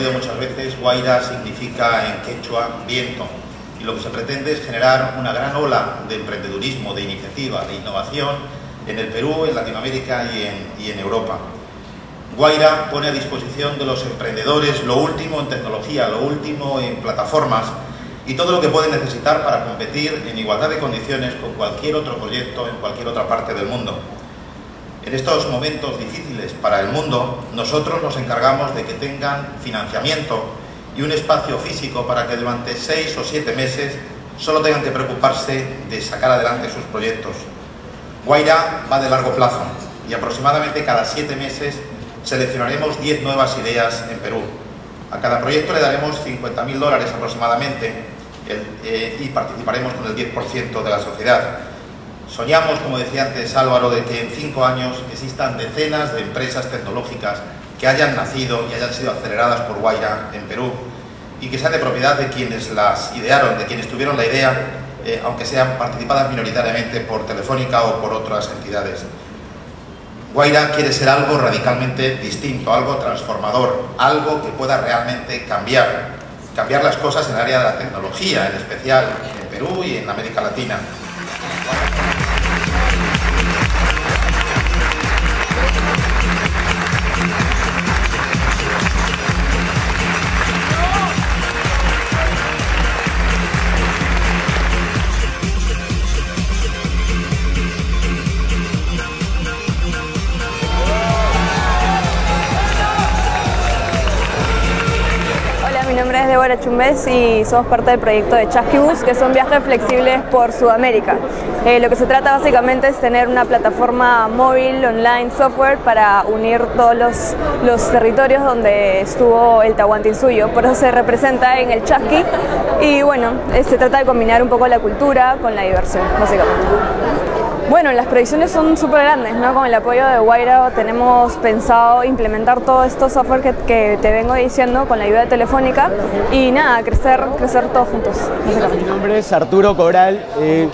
repetido muchas veces, Guaira significa en quechua viento, y lo que se pretende es generar una gran ola de emprendedurismo, de iniciativa, de innovación en el Perú, en Latinoamérica y en Europa. Guaira pone a disposición de los emprendedores lo último en tecnología, lo último en plataformas y todo lo que pueden necesitar para competir en igualdad de condiciones con cualquier otro proyecto en cualquier otra parte del mundo. En estos momentos difíciles para el mundo, nosotros nos encargamos de que tengan financiamiento y un espacio físico para que durante 6 o 7 meses solo tengan que preocuparse de sacar adelante sus proyectos. Guaira va de largo plazo y aproximadamente cada 7 meses seleccionaremos 10 nuevas ideas en Perú. A cada proyecto le daremos $50.000 aproximadamente y participaremos con el 10% de la sociedad. Soñamos, como decía antes Álvaro, de que en 5 años existan decenas de empresas tecnológicas que hayan nacido y hayan sido aceleradas por Guaira en Perú y que sean de propiedad de quienes las idearon, de quienes tuvieron la idea, aunque sean participadas minoritariamente por Telefónica o por otras entidades. Guaira quiere ser algo radicalmente distinto, algo transformador, algo que pueda realmente cambiar las cosas en el área de la tecnología, en especial en Perú y en América Latina. Mi nombre es Débora Chumbés y somos parte del proyecto de Chasquibus, que son viajes flexibles por Sudamérica. Lo que se trata básicamente es tener una plataforma móvil, online, software para unir todos los territorios donde estuvo el Tahuantinsuyo. Por eso se representa en el Chasqui y bueno, se trata de combinar un poco la cultura con la diversión, básicamente. Bueno, las proyecciones son súper grandes, ¿no? Con el apoyo de Guaira tenemos pensado implementar todo esto software que te vengo diciendo con la ayuda de Telefónica y nada, crecer todos juntos, básicamente. Mi nombre es Arturo Coral,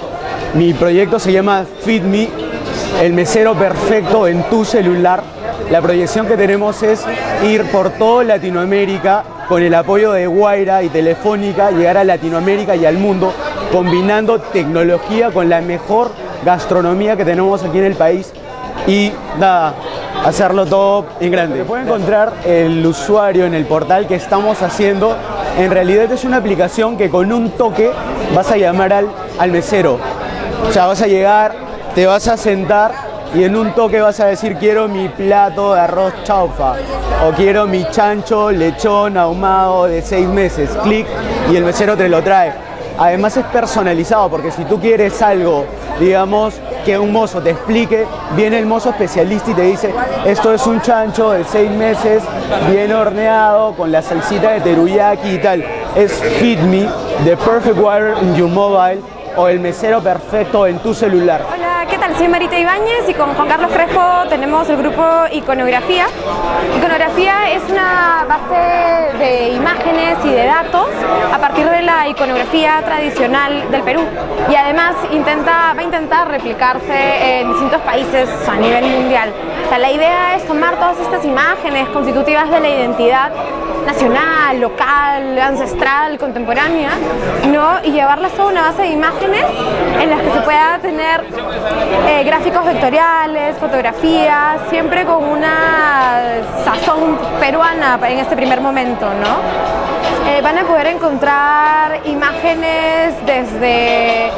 mi proyecto se llama FeedMe, el mesero perfecto en tu celular. La proyección que tenemos es ir por toda Latinoamérica con el apoyo de Guaira y Telefónica, llegar a Latinoamérica y al mundo, combinando tecnología con la mejor gastronomía que tenemos aquí en el país y nada, hacerlo todo en grande. Se puede encontrar el usuario en el portal que estamos haciendo. En realidad es una aplicación que con un toque vas a llamar al mesero. O sea, vas a llegar, te vas a sentar y en un toque vas a decir quiero mi plato de arroz chaufa o quiero mi chancho lechón ahumado de 6 meses. Clic y el mesero te lo trae. Además es personalizado porque si tú quieres algo, digamos, que un mozo te explique, viene el mozo especialista y te dice esto es un chancho de 6 meses, bien horneado, con la salsita de teriyaki y tal. Es FeedMe, The Perfect Wire in Your Mobile o el mesero perfecto en tu celular. Hola, ¿qué tal? Soy Marita Ibáñez y con Juan Carlos Crespo tenemos el grupo Iconografía. Iconografía es una base de imágenes y de datos a partir de la iconografía tradicional del Perú y además va a intentar replicarse en distintos países a nivel mundial. O sea, la idea es tomar todas estas imágenes constitutivas de la identidad nacional, local, ancestral, contemporánea, ¿no? Y llevarlas a una base de imágenes en las que se pueda tener gráficos vectoriales, fotografías, siempre con una sazón peruana en este primer momento, ¿no? Van a poder encontrar imágenes desde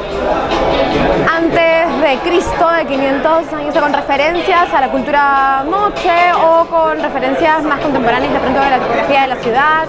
antes de Cristo, de 500 años, con referencias a la cultura moche o con referencias más contemporáneas de pronto de la topografía de la ciudad.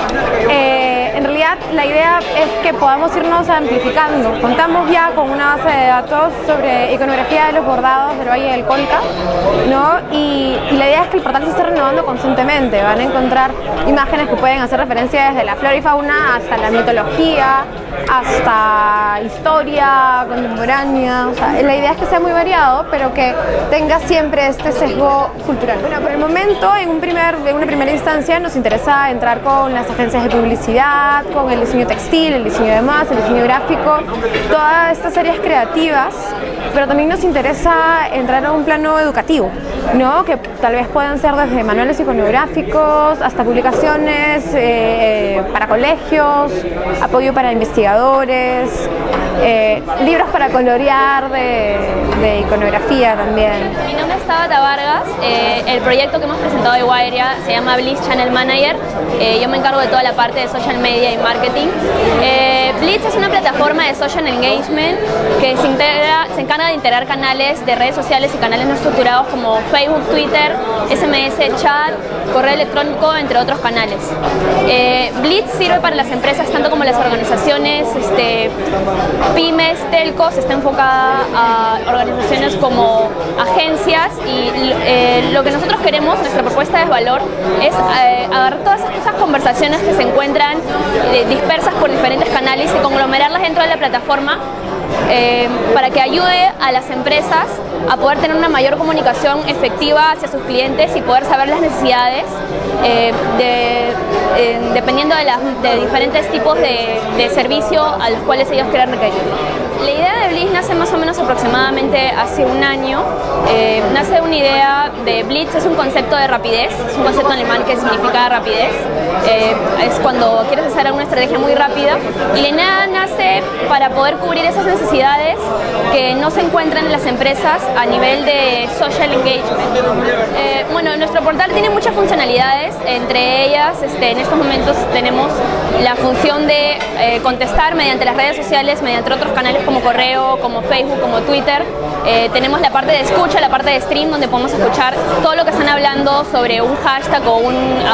En realidad la idea es que podamos irnos amplificando. Contamos ya con una base de datos sobre iconografía de los bordados del Valle del Colca, ¿no? Y la idea es que el portal se esté renovando constantemente. Van a encontrar imágenes que pueden hacer referencia desde la flora y fauna hasta la mitología, hasta historia contemporánea. O sea, la idea es que sea muy variado, pero que tenga siempre este sesgo cultural. Bueno, por el momento, en una primera instancia, nos interesa entrar con las agencias de publicidad, con el diseño textil, el diseño de modas, el diseño gráfico, todas estas áreas creativas, pero también nos interesa entrar a un plano educativo. ¿no? Que tal vez puedan ser desde manuales iconográficos hasta publicaciones para colegios, apoyo para investigadores, libros para colorear de iconografía también. Mi nombre es Tabata Vargas, el proyecto que hemos presentado de Wairia se llama Blitz Channel Manager, yo me encargo de toda la parte de social media y marketing. Blitz es una plataforma de social engagement que se encarga de integrar canales de redes sociales y canales no estructurados como Facebook, Twitter, SMS, chat, correo electrónico, entre otros canales. Blitz sirve para las empresas tanto como las organizaciones, pymes, telcos, está enfocada a organizaciones como agencias y lo que nosotros queremos, nuestra propuesta de valor es agarrar todas esas conversaciones que se encuentran dispersas por diferentes canales y conglomerarlas dentro de la plataforma para que ayude a las empresas a poder tener una mayor comunicación efectiva hacia sus clientes y poder saber las necesidades dependiendo de diferentes tipos de servicio a los cuales ellos quieran requerir. La idea de Blitz nace más o menos aproximadamente hace un año. Nace de una idea de Blitz, es un concepto de rapidez, es un concepto alemán que significa rapidez. Es cuando quieres hacer una estrategia muy rápida y la idea nace para poder cubrir esas necesidades que no se encuentran en las empresas a nivel de social engagement. Bueno, nuestro portal tiene muchas funcionalidades, entre ellas en estos momentos tenemos la función de contestar mediante las redes sociales, mediante otros canales como correo, como Facebook, como Twitter. Tenemos la parte de escucha, la parte de stream, donde podemos escuchar todo lo que están hablando sobre un hashtag o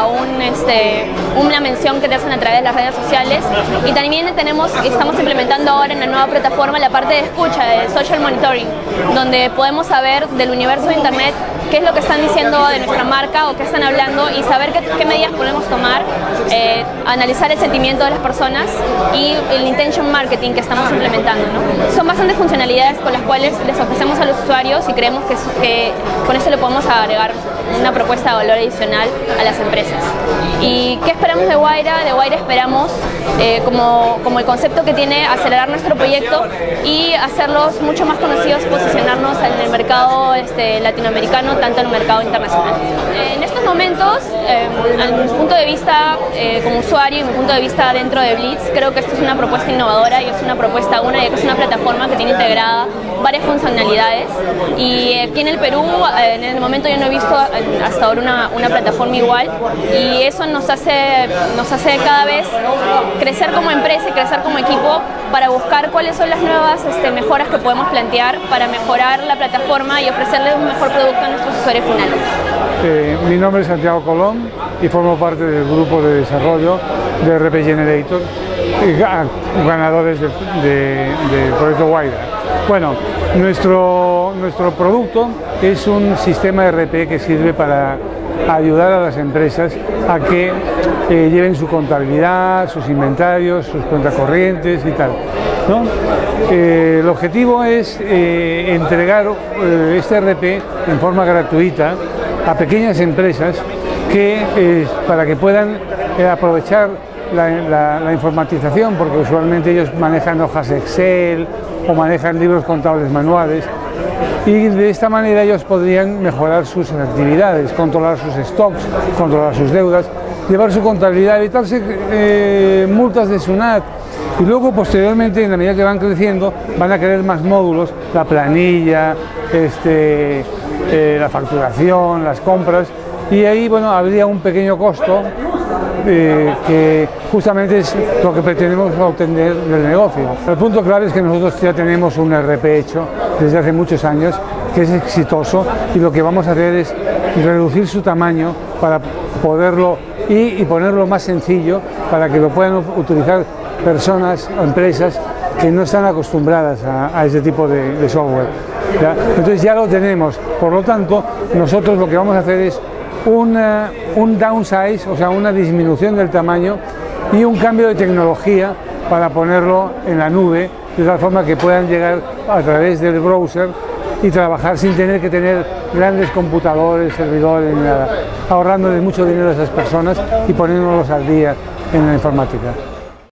una mención que te hacen a través de las redes sociales. Y también estamos implementando ahora en la nueva plataforma la parte de escucha, de social monitoring, donde podemos saber del universo de internet qué es lo que están diciendo de nuestra marca o qué están hablando y saber qué medidas podemos tomar, analizar el sentimiento de las personas y el intention marketing que estamos implementando, ¿no? Son bastantes funcionalidades con las cuales les ofrecemos a los usuarios y creemos que con eso le podemos agregar una propuesta de valor adicional a las empresas. ¿Y qué esperamos de Wairia? De Wairia esperamos, como el concepto que tiene, acelerar nuestro proyecto y hacerlos mucho más conocidos, posicionarnos en el mercado latinoamericano, tanto en el mercado internacional. En estos momentos, a mi punto de vista como usuario y mi punto de vista dentro de Blitz, creo que esto es una propuesta innovadora y es una propuesta ya que es una plataforma que tiene integrada varias funcionalidades y aquí en el Perú, en el momento yo no he visto hasta ahora una plataforma igual y eso nos hace cada vez crecer como empresa y crecer como equipo para buscar cuáles son las nuevas mejoras que podemos plantear para mejorar la plataforma y ofrecerle un mejor producto a nuestros usuarios finales. Mi nombre es Santiago Colón y formo parte del grupo de desarrollo de RP Generator, ganadores del proyecto Wairia. Bueno, nuestro producto es un sistema RP que sirve para ayudar a las empresas a que lleven su contabilidad, sus inventarios, sus cuentas corrientes y tal, ¿no? El objetivo es entregar este RP en forma gratuita a pequeñas empresas para que puedan aprovechar la informatización, porque usualmente ellos manejan hojas Excel o manejan libros contables manuales y de esta manera ellos podrían mejorar sus actividades, controlar sus stocks, controlar sus deudas, llevar su contabilidad, evitarse multas de SUNAT y luego posteriormente, en la medida que van creciendo, van a querer más módulos, la planilla, la facturación, las compras y ahí habría un pequeño costo que justamente es lo que pretendemos obtener del negocio. El punto clave es que nosotros ya tenemos un RP hecho desde hace muchos años que es exitoso y lo que vamos a hacer es reducir su tamaño para poderlo y ponerlo más sencillo para que lo puedan utilizar personas o empresas que no están acostumbradas a ese tipo de software, ¿ya? Entonces ya lo tenemos, por lo tanto nosotros lo que vamos a hacer es un downsize, o sea, una disminución del tamaño y un cambio de tecnología para ponerlo en la nube, de tal forma que puedan llegar a través del browser y trabajar sin tener que tener grandes computadores, servidores, ni nada, ahorrando mucho dinero a esas personas y poniéndolos al día en la informática.